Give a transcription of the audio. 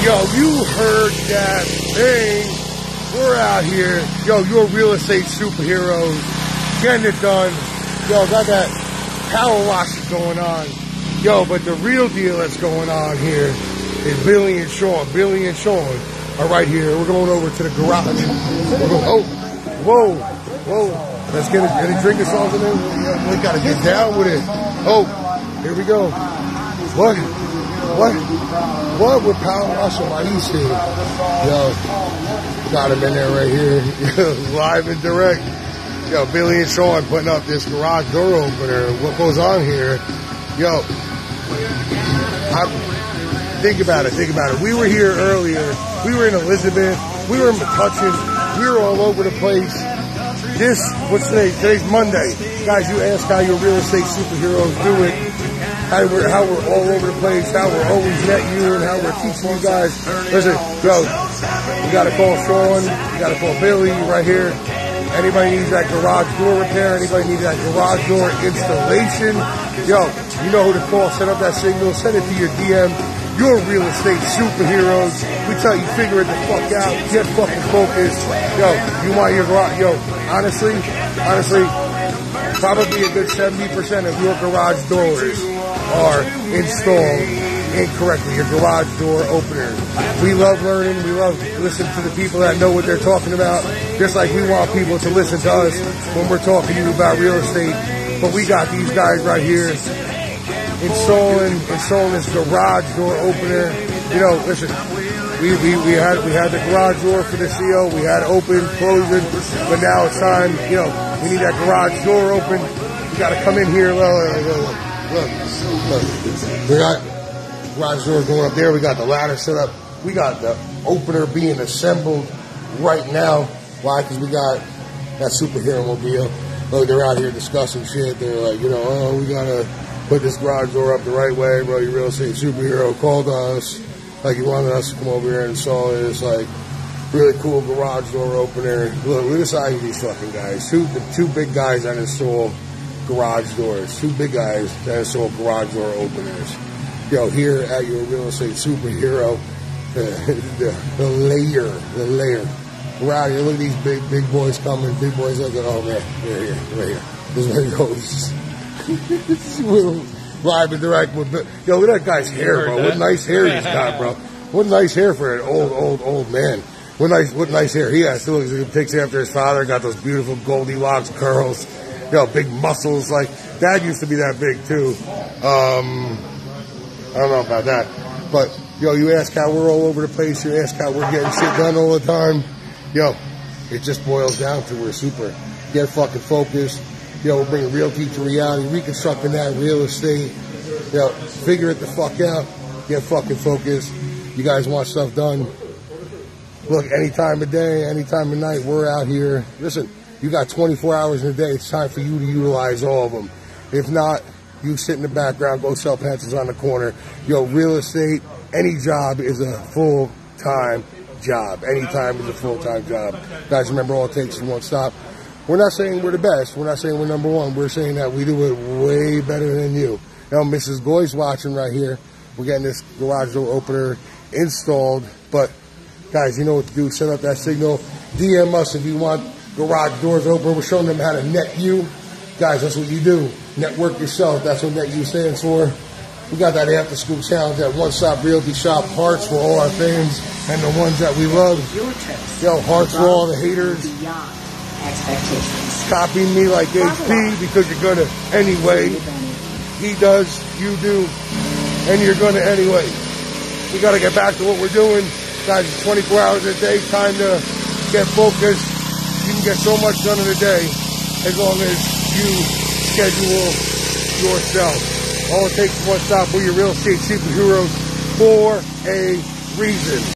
Yo, you heard that thing. We're out here. Yo, you're real estate superheroes. Getting it done. Yo, got that power washing going on. Yo, but the real deal that's going on here is Billy and Sean. Billy and Sean are right here. We're going over to the garage. Oh, whoa, whoa. Let's get a drink or something. We got to get down with it. Oh, here we go. What? We're power washing while he's here. Yo, got him in there right here. Live and direct. Yo, Billy and Sean putting up this garage door opener. What goes on here? Yo, think about it. We were here earlier. We were in Elizabeth. We were in McCutcheon. We were all over the place. What's today? Today's Monday. Guys, you ask how your real estate superheroes do it. How we're all over the place, how we're always at you, and how we're teaching you guys. Listen, yo, you gotta call Sean, you gotta call Billy right here. Anybody needs that garage door repair, anybody needs that garage door installation, yo, you know who to call. Set up that signal, send it to your DM. You're real estate superheroes. We tell you, figure it the fuck out, get fucking focused. Yo, you want your garage, yo, honestly, probably a good 70% of your garage doors are installed incorrectly, your garage door openers. We love learning. We love listening to the people that know what they're talking about, just like we want people to listen to us when we're talking to you about real estate. But we got these guys right here installing this garage door opener. You know, listen, we had the garage door for the CO. We had open, closing, but now it's time. You know, we need that garage door open. You got to come in here. Look, we got garage doors going up there. We got the ladder set up. We got the opener being assembled right now. Why? Because we got that superhero mobile. Look, they're out here discussing shit. They're like, oh, we got to put this garage door up the right way, bro. Your real estate superhero called us. Like, he wanted us to come over here and install this, like, really cool garage door opener. Look at the size of these fucking guys. Two big guys that install garage doors. Two big guys that install garage door openers. Yo, here at your real estate superhero, the layer. We're out here. Look at these big boys coming. Big boys like, oh man, right here. This is where it goes. We're live and direct with, yo, look at that guy's hair, bro. What nice hair he's got, bro. What nice hair for an old man. What nice hair he has. Look, he takes after his father. Got those beautiful Goldilocks curls. Yo, big muscles. Like, Dad used to be that big, too. I don't know about that. But, yo, you ask how we're all over the place. You ask how we're getting shit done all the time. Yo, it just boils down to we're super. Get fucking focused. Yo, we're bringing realty to reality. Reconstructing that real estate. Yo, figure it the fuck out. Get fucking focused. You guys want stuff done. Look, any time of day, any time of night, we're out here. Listen, you got 24 hours in a day. It's time for you to utilize all of them. If not, you sit in the background, go sell pencils on the corner. Yo, real estate, any job is a full-time job. Any time is a full-time job. Guys, remember, all it takes is one stop. We're not saying we're the best. We're not saying we're number one. We're saying that we do it way better than you. Now, Mrs. Goy's watching right here. We're getting this garage door opener installed. But, guys, you know what to do. Set up that signal. DM us if you want garage doors open. We're showing them how to net you. Guys, that's what you do. Network yourself. That's what net you stands for. We got that after school challenge, that one-stop realty shop, hearts for all our fans and the ones that we love. Yo, hearts for all the haters. Copy me like HP because you're gonna anyway. He does, you do, and you're gonna anyway. We gotta get back to what we're doing. Guys, it's 24 hours a day, time to get focused. You can get so much done in a day as long as you schedule yourself. All it takes is one stop. We're your real estate superheroes for a reason.